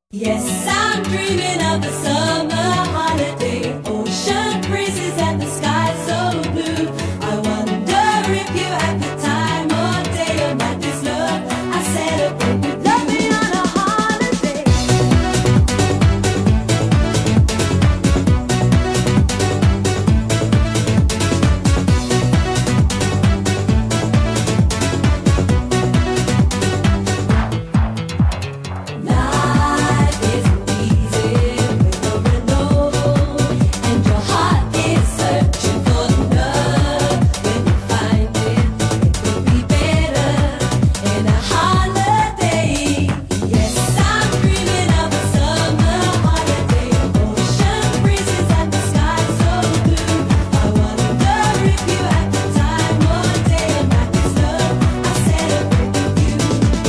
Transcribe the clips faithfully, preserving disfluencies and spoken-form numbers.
Yes, I'm dreaming of a summer holiday, ocean breezes and the sky so blue. I wonder if you have the time or day or night this love. I celebrate with loving on a holiday. Life isn't easy with a Renault, and your heart is searching for love. When you find it, it will be better in a holiday. Yes, I'm dreaming of a summer holiday, ocean breezes and the sky so blue. I wonder if you have the time or day or night this love. I celebrate with you.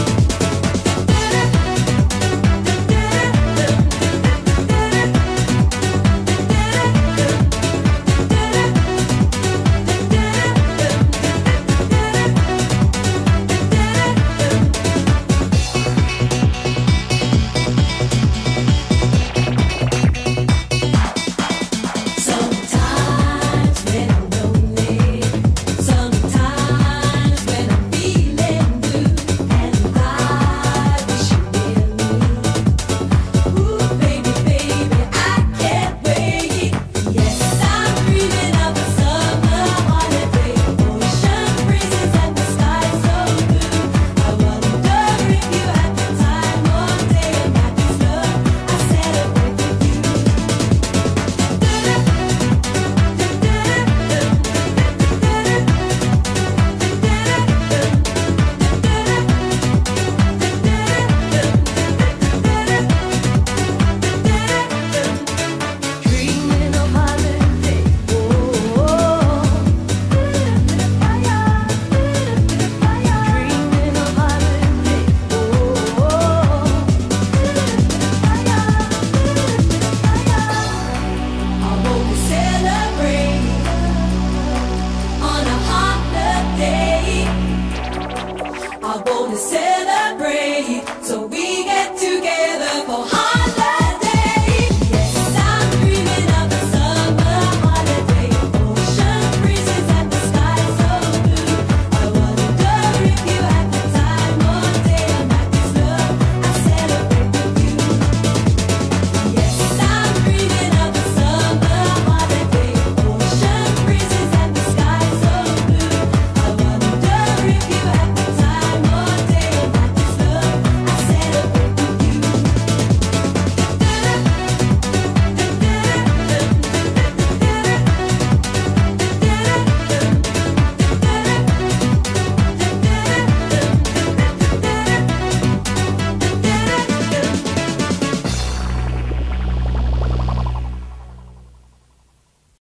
Sometimes when I'm lonely, sometimes when I'm feeling blue, and I wish you near me. Ooh, baby, baby, I can't wait. Yes, I'm dreaming of a summer holiday, ocean breezes and the sky so blue. I wonder if you have the time or day or night this love. I celebrate with you. Dreaming of holiday, oh, dreaming of holiday, I want to celebrate on a holiday. I want to celebrate so we